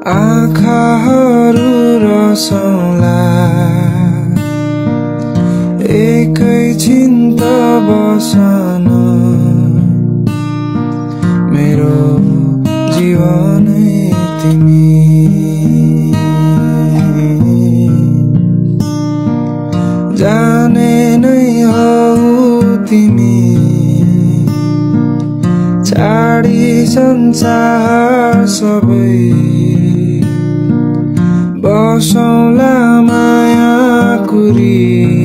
आँखाहरू रसौला एकैछिन त बसन मेरो जीवनै तिमी जाने नै हौ तिमी छाडी संसार सबै बसौला माया कुरी